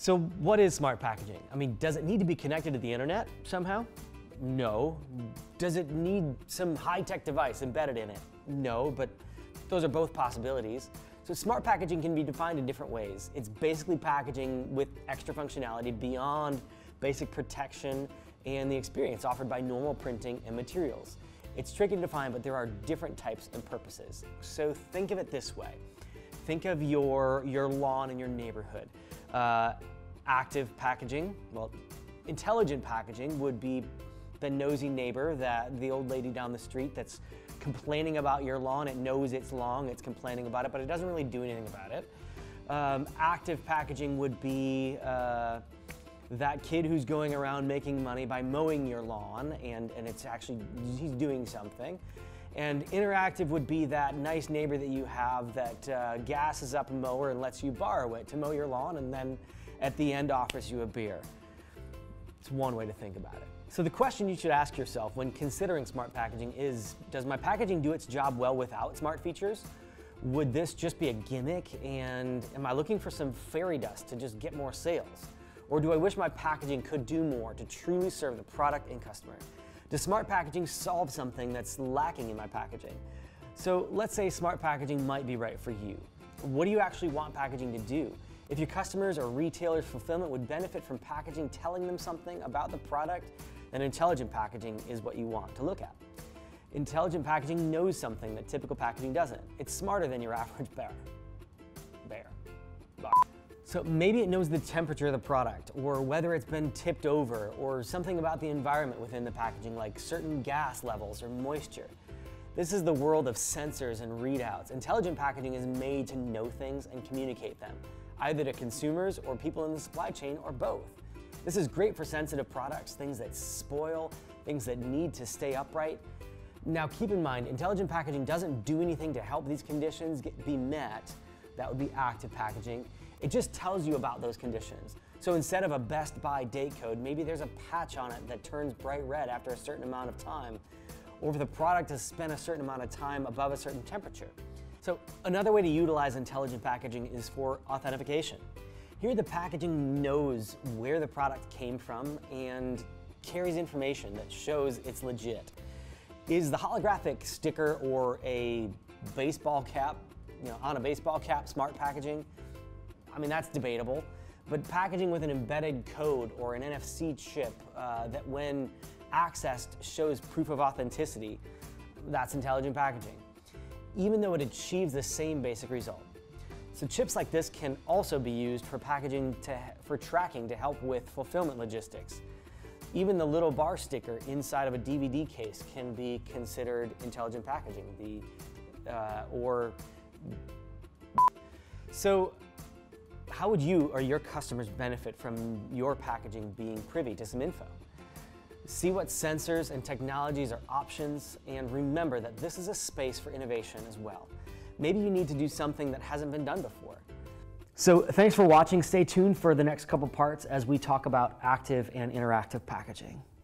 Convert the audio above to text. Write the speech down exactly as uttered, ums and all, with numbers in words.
So what is smart packaging? I mean, does it need to be connected to the internet somehow? No. Does it need some high-tech device embedded in it? No, but those are both possibilities. So smart packaging can be defined in different ways. It's basically packaging with extra functionality beyond basic protection and the experience offered by normal printing and materials. It's tricky to define, but there are different types and purposes. So think of it this way. Think of your, your lawn in your neighborhood. Uh, active packaging, well, intelligent packaging would be the nosy neighbor, that the old lady down the street that's complaining about your lawn. It knows it's long, it's complaining about it, but it doesn't really do anything about it. Um, active packaging would be uh, that kid who's going around making money by mowing your lawn, and, and it's actually, he's doing something. And interactive would be that nice neighbor that you have that uh, gasses up a mower and lets you borrow it to mow your lawn, and then at the end offers you a beer. It's one way to think about it. So the question you should ask yourself when considering smart packaging is, does my packaging do its job well without smart features? Would this just be a gimmick, and am I looking for some fairy dust to just get more sales? Or do I wish my packaging could do more to truly serve the product and customer? Does smart packaging solve something that's lacking in my packaging? So let's say smart packaging might be right for you. What do you actually want packaging to do? If your customers or retailers' fulfillment would benefit from packaging telling them something about the product, then intelligent packaging is what you want to look at. Intelligent packaging knows something that typical packaging doesn't. It's smarter than your average bear. Bear. Bar. So maybe it knows the temperature of the product, or whether it's been tipped over, or something about the environment within the packaging, like certain gas levels or moisture. This is the world of sensors and readouts. Intelligent packaging is made to know things and communicate them, either to consumers or people in the supply chain, or both. This is great for sensitive products, things that spoil, things that need to stay upright. Now keep in mind, intelligent packaging doesn't do anything to help these conditions get, be met. That would be active packaging. It just tells you about those conditions. So instead of a best by date code, maybe there's a patch on it that turns bright red after a certain amount of time, or if the product has spent a certain amount of time above a certain temperature. So another way to utilize intelligent packaging is for authentication. Here the packaging knows where the product came from and carries information that shows it's legit. Is the holographic sticker or a baseball cap, you know, on a baseball cap smart packaging? I mean, that's debatable, but packaging with an embedded code or an N F C chip uh, that when accessed shows proof of authenticity, that's intelligent packaging, even though it achieves the same basic result. So chips like this can also be used for packaging to, for tracking to help with fulfillment logistics. Even the little bar sticker inside of a D V D case can be considered intelligent packaging. The, uh, or so how would you or your customers benefit from your packaging being privy to some info? See what sensors and technologies are options, and remember that this is a space for innovation as well. Maybe you need to do something that hasn't been done before. So thanks for watching. Stay tuned for the next couple parts as we talk about active and interactive packaging.